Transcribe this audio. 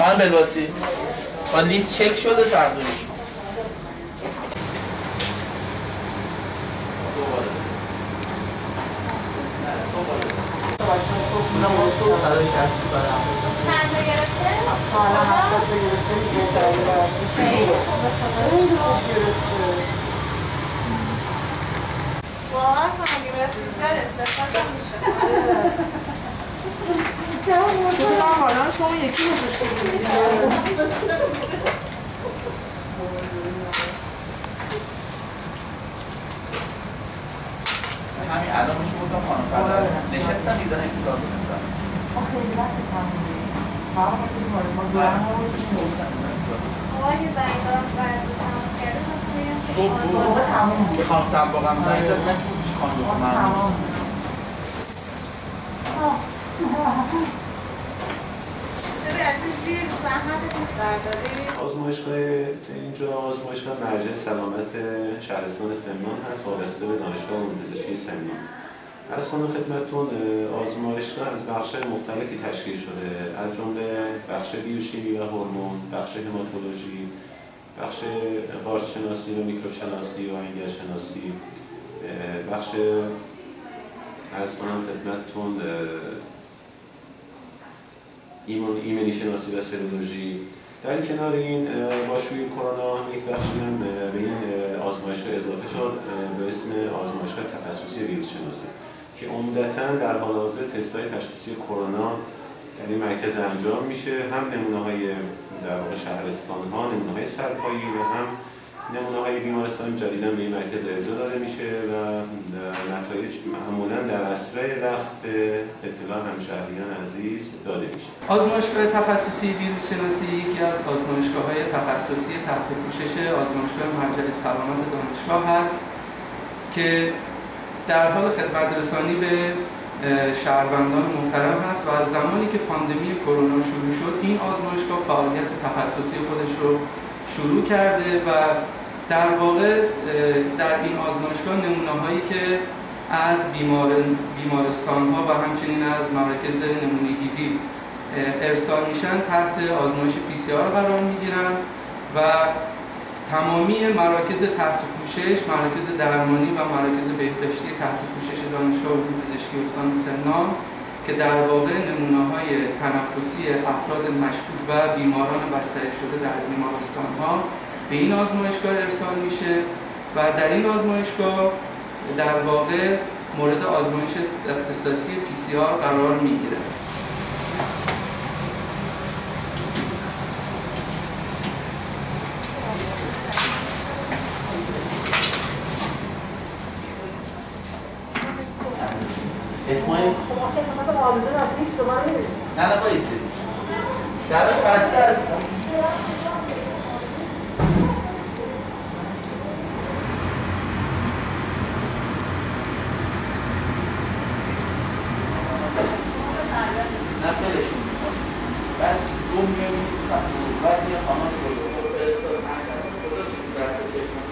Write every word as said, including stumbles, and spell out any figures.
خانم بلواسی با لیست چک شده تقدیم شما. اونم با صد و شصت سال چند تا گرفته؟ حالا هفتاد تا گرفته خیلی خوبه باور کن اگه برسه بیشتر استفاده میشه تو کنم حالا شما یکی گذاشته بودید همین الان میشه بودم خانم فردا نشستم دیدن اکس لازم نمیزن ما خیلی وقت تمومه فرما خیلی ماره ما دورم ها رو چون گفتن آقا که زنگ دارم زنگ تمام کرده خواستم بگم که صبح بود موقع تموم بود میخوام سب واقعا زنگ زد من تو پیش خانم دختر من تمام آزمایشگاه اینجا آزمایشگاه مرجع سلامت شهرستان سمنان هست، وابسته به دانشگاه علوم پزشکی سمنان. از خدمت خدمتتون آزمایشگاه از بخش‌های مختلفی تشکیل شده، از جمله بخش بیوشیمی و هورمون، بخش هماتولوژی، بخش قارچ شناسی و میکروب شناسی و انگل شناسی، بخش از کنم خدمتتون ایمنی شناسی و سلولوژی. در کنار این با شیوع کرونا یک بخشی هم به این آزمایشگاه اضافه شد به اسم آزمایشگاه تخصصی ویروس شناسی که عمدتاً در حال حاضر تست‌های تشخیصی کرونا در این مرکز انجام میشه، هم نمونه‌های در واقع شهرستان‌ها، نمونه‌های سرپایی و هم نمونه‌های بیمارستان جدیداً به این مرکز ارجاع داده میشه و نتایج معمولاً در اسرع وقت به اطلاع همشهریان عزیز داده میشه. آزمایشگاه تخصصی ویروس شناسی یکی از آزمایشگاه‌های تخصصی تحت پوشش آزمایشگاه مرجع سلامت دانشگاه هست که در حال خدمت رسانی به شهروندان محترم هست و از زمانی که پاندمی کرونا شروع شد این آزمایشگاه فعالیت تخصصی خودش رو شروع کرده و در واقع در این آزمایشگاه نمونه‌هایی که از بیمار بیمارستان‌ها و همچنین از مراکز نمونه‌گیری ارسال میشن تحت آزمایش پی سی آر قرار میگیرن و تمامی مراکز تحت پوشش، مراکز درمانی و مراکز بهداشتی تحت پوشش دانشگاه علوم پزشکی استان سمنان که در واقع نمونه‌های تنفسی افراد مشکوک و بیماران بستری شده در بیمارستان‌ها به این آزمایشگاه ارسال میشه و در این آزمایشگاه در واقع مورد آزمایش اختصاصی پی سی آر قرار میگیره. اسمایی؟ خب مثلا آرزو داشتی هیچ دوباره نیست نه نه بایستید درش بسته است نه بلشون بس زوم میامید بعد میاد خانم رو فرستاد گذاشت تو دست چک